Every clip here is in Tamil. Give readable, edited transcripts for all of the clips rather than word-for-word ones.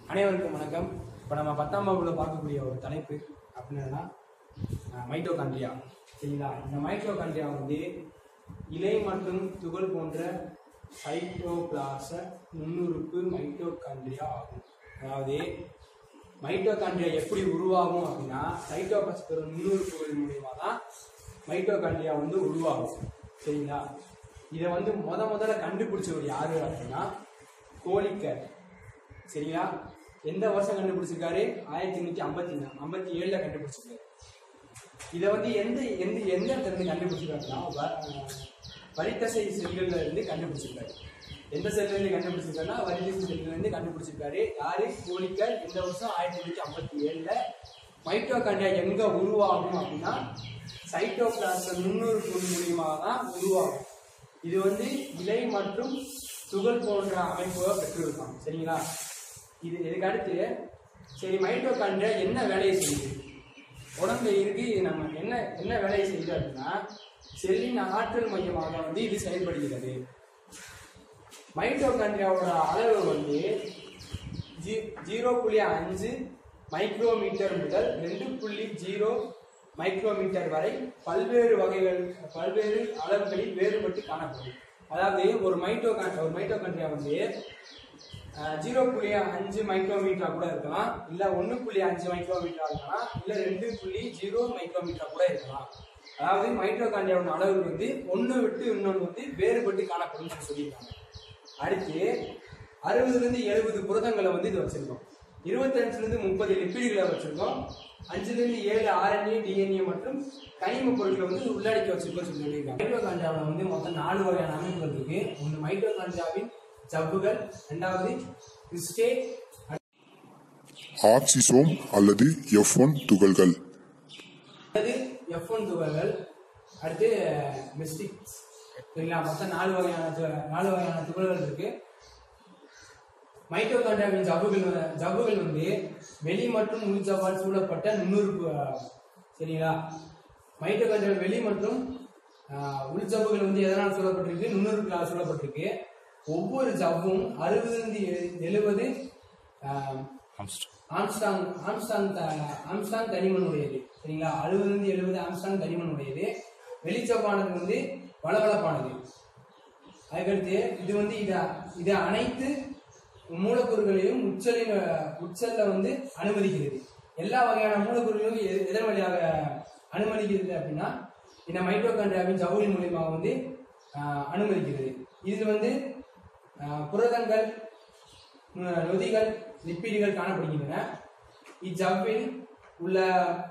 அனைவருக்கும் வணக்கம். இப்போ நம்ம 10ஆம் வகுப்புல பார்க்கக்கூடிய ஒரு தலைப்பு அப்படின்னா மைட்டோகாண்ட்ரியா. சரிங்களா? இந்த மைட்டோகாண்ட்ரியா வந்து இலை மற்றும் துகள் போன்ற சைட்டோபிளாச நுண்ணுறுப்பு மைட்டோகாண்ட்ரியா ஆகும். அதாவது மைட்டோகாண்ட்ரியா எப்படி உருவாகும் அப்படின்னா சைட்டோபிளாச நுண்ணுறுப்புகள் மூலியமா தான் மைட்டோகாண்ட்ரியா வந்து உருவாகும். சரிங்களா? இதை வந்து முதல்ல கண்டுபிடிச்சவர் யாரு அப்படின்னா கோலிக்கர். சரிங்களா? எந்த வருஷம் கண்டுபிடிச்சிருக்காரு? 1857 கண்டுபிடிச்சிருக்காரு. இதை வந்து எந்த இடத்துல இருந்து கண்டுபிடிச்சிருக்காருன்னா வரித்தசை செல்கள்ல இருந்து கண்டுபிடிச்சிருக்காரு. எந்த செல்ல இருந்து கண்டுபிடிச்சிருக்காருன்னா வரித்தசை செல்கள்ல இருந்து கண்டுபிடிச்சிருக்காரு. யாரு? கோலிக்கர். இந்த வருஷம் 1857 மைட்டோகாண்ட்ரியா எங்க உருவாகும் அப்படின்னா சைட்டோபிளாசம் நுண்ணுறுப்பு மூலியமாக தான் உருவாகும். இது வந்து இலை மற்றும் துகள் போன்ற அமைப்புகளை பெற்றிருக்காங்க. சரிங்களா? இதுக்கு அடுத்து சரி மைட்டோகாண்ட்ரியா என்ன வேலையை செய்யுது? உடம்புல இருக்கு. நம்ம என்ன வேலையை செய்யுது அப்படின்னா செல்லின் ஆற்றல் மையமாக வந்து இது செயல்படுகிறது. மைட்டோகாண்ட்ரியாவோட அளவு வந்து 0.5 மைக்ரோமீட்டர் முதல் 2.0 மைக்ரோமீட்டர் வரை பல்வேறு அளவுகளில் வேறுபட்டு காணப்படும். அதாவது ஒரு மைட்டோகாண்ட்ரியா வந்து 0.5 மைக்ரோமீட்டரா கூட இருக்கலாம், இல்ல 1.5 மைக்ரோமீட்டரா இருக்கலாம், இல்ல 2.0 மைக்ரோமீட்டரா கூட இருக்கலாம். அதாவது மைட்டோகாண்ட்ரியாவோட அளவு வந்து ஒன்னு விட்டு இன்னொன்று வந்து வேறுபட்டு காணப்படும் சொல்லியிருக்காங்க. அடுத்து 60-70 புரதங்களை வந்து இது வச்சிருக்கோம். 25-30 லிப்பிடுகளை வச்சிருக்கோம். 5-7 RNA, DNA மற்றும் கனிம பொருட்களை வந்து உள்ளடக்கி வச்சிருக்கோம் சொல்லியிருக்காங்க. மைட்டோகாண்ட்ரியாவில் வந்து மொத்தம் 4 வகையான அமைப்புகள் இருக்கு. ஒன்று மைட்டோகாண்ட்ரியாவின் ஜவ்வுகள், இரண்டாவது கிறிஸ்டே, ஆக்சிசோம் அல்லது F1 துகள்கள், F1 துகள்கள், அடுத்து மெஸ்டிக்ஸ். சரிங்களா? மொத்தம் 4 வகையான துகள்கள் இருக்கு. மைட்டோகாண்ட்ரியாவின் ஜவ்வுகள் வந்து வெளி மற்றும் உள் ஜவ்வால் சூழப்பட்ட நுண்ணுறுப்பு. சரிங்களா? மைட்டோகாண்ட்ரியா வெளி மற்றும் உள் ஜவ்வுகள் வந்து எதனால் சூழப்பட்டிருக்கு? நுண்ணுறுப்புகளால் சூழப்பட்டிருக்கு. ஒவ்வொரு ஜவ்வும் 60-70 ஆம்ஸ்டாங் தடிமன் உடையது. சரிங்களா? 60-70 ஆம்ஸ்டாங் தடிமன் உடையது. வெளிச்சவ்வானது வந்து வளவளப்பானது. அதுக்கடுத்து இது வந்து இது அனைத்து மூலக்கூறுகளையும் உச்சல்ல வந்து அனுமதிக்கிறது. எல்லா வகையான மூலக்கூறுகளும் எதன் வழியாக அனுமதிக்கிறது அப்படின்னா இந்த மைட்டோகாண்ட்ரியாவின் ஜவ்வுகளின் மூலியமாக வந்து அனுமதிக்கிறது. இதுல வந்து புரதங்கள், நொதிகள், லிப்பிடுகள் காணப்படுகின்றன. இஜவ்வில் உள்ள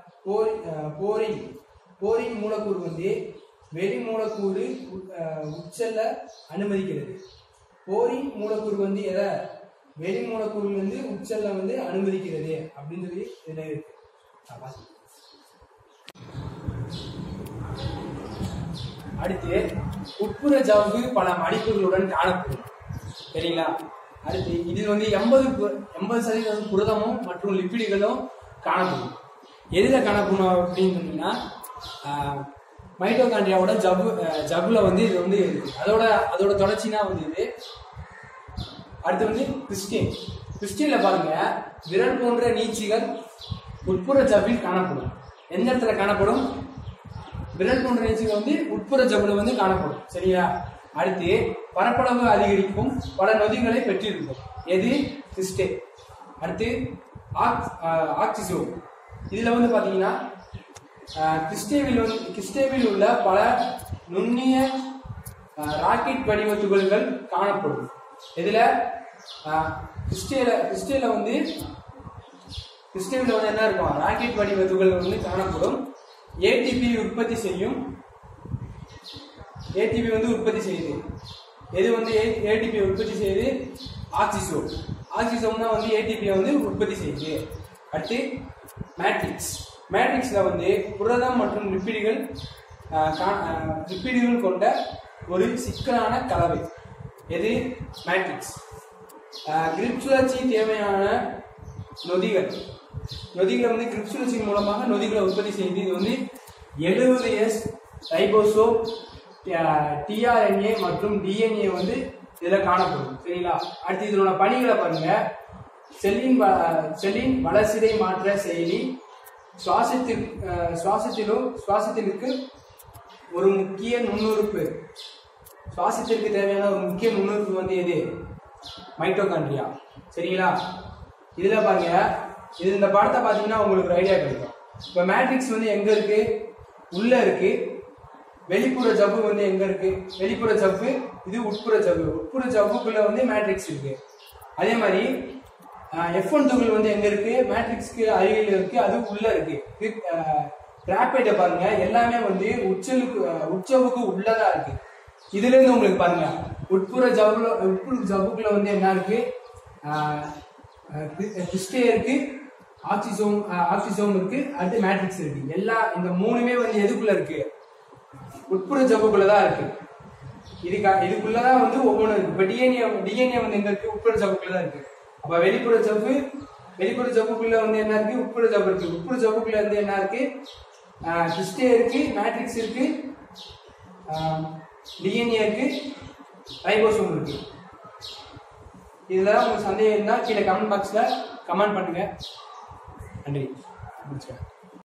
போரின் மூலக்கூறு வந்து வெளி மூலக்கூறு உச்சல்ல அனுமதிக்கிறது. போரின் மூலக்கூறு வந்து வெளி மூலக்கூறு வந்து உச்சல்ல வந்து அனுமதிக்கிறது அப்படின்னு சொல்லி இதுல இருக்கு. அடுத்து உட்புற ஜவ்வு பல மடிப்புகளுடன் காணப்படும். சரிங்களா? அடுத்து இதில் வந்து 80% புரதமும் மற்றும் லிப்பிடுகளும் காணப்படும். எதுல காணப்படும் அப்படின்னு சொன்னீங்கன்னா மைட்டோகாண்ட்ரியாவோட ஜவ்வுல வந்து இது வந்து இருக்கு. அதோட தொடர்ச்சினா வந்து இது. அடுத்து வந்து கிறிஸ்டின்ல பாருங்க, விரல் போன்ற நீட்சிகள் உட்புற ஜவ்வில் காணப்படும். எந்த இடத்துல காணப்படும்? விரல் போன்ற நீட்சிகள் வந்து உட்புற ஜவ்வுல வந்து காணப்படும். சரியா? அடுத்து பரப்பளவு அதிகரிக்கும் பல நொதிகளை பெற்றிருக்கும். எது? கிறிஸ்டே. அடுத்து ஆக்சிசோம். இதுல வந்து பாத்தீங்கன்னா கிறிஸ்டேவில் உள்ள பல நுண்ணிய ராக்கெட் வடிவ துகள்கள் காணப்படும். இதுல கிறிஸ்டேல வந்து என்ன இருக்கும்? ராக்கெட் வடிவ துகள்கள் வந்து காணப்படும். ஏடிபி வந்து உற்பத்தி செய்யுது. எது வந்து ஏடிபி உற்பத்தி செய்யுது? ஆக்சிசோம் தான் வந்து ஏடிபி வந்து உற்பத்தி செய்யுது. அடுத்து மேட்ரிக்ஸ்ல வந்து புரதம் மற்றும் லிப்பிடுகள் கொண்ட ஒரு சிக்கலான கலவை. எது? மேட்ரிக்ஸ். கிரிப் சுழற்சி தேவையான நொதிகளை வந்து கிரிப் சுழற்சி மூலமாக நொதிகளை உற்பத்தி செய்யுது. இது வந்து 70S ரைபோசோம், tRNA மற்றும் DNA வந்து இதுல காணப்படும். சரிங்களா? அடுத்து இதனோட பணிகளை பாருங்க. செல்லின் வளர்சிதை மாற்ற செயலி சுவாசத்திற்கு ஒரு முக்கிய நுண்ணுறுப்பு. சுவாசத்திற்கு தேவையான ஒரு முக்கிய நுண்ணுறுப்பு வந்து எது? மைட்டோகாண்ட்ரியா. சரிங்களா? இதுல பாருங்க, இந்த படத்தை பாத்தீங்கன்னா உங்களுக்கு ஒரு ஐடியா கிடைக்கும். இப்ப மேட்ரிக்ஸ் வந்து எங்க இருக்கு? உள்ள இருக்கு. வெளிப்புற ஜவ்வு வந்து எங்க இருக்கு? வெளிப்புற ஜவ்வு, இது உட்புற ஜவ்வு. உட்புற ஜவ்வுக்குள்ள வந்து மேட்ரிக்ஸ் இருக்கு. அதே மாதிரி F1 துகள் வந்து எங்க இருக்கு? மேட்ரிக்ஸ்க்கு அருகில் இருக்கு, அது உள்ள இருக்கு. கிராபைட்டை பாருங்க, எல்லாமே வந்து உட்சவுக்கு உள்ளதா இருக்கு. இதுல இருந்து உங்களுக்கு பாருங்க, உட்புற ஜவ்வுக்குள்ள வந்து என்ன இருக்கு? கிறிஸ்டே இருக்கு, ஆக்சிசோம் இருக்கு, அடுத்து மேட்ரிக்ஸ் இருக்கு. இந்த மூணுமே வந்து எதுக்குள்ள இருக்கு? உட்புற ஜவ்வுக்குள்ளதான் இருக்கு. இதுக்குள்ளதான் வந்து ஒவ்வொன்று இருக்கு. இப்ப டிஎன்ஏ வந்து எங்க இருக்கு? உட்புற ஜவ்வுக்குள்ளதான் இருக்கு. அப்ப வெளிப்புற ஜவ்வுக்குள்ள வந்து என்ன இருக்கு? உட்புற ஜவ்வு இருக்கு. உட்புற ஜவ்வுக்குள்ள வந்து என்ன இருக்கு? கிறிஸ்டே இருக்கு, மேட்ரிக்ஸ் இருக்கு, டிஎன்ஏ இருக்கு, ரைபோசோம் இருக்கு. இதுல உங்களுக்கு சந்தேகம் இருந்தா கீழே கமெண்ட் பாக்ஸ்ல கமெண்ட் பண்ணுங்க. நன்றி.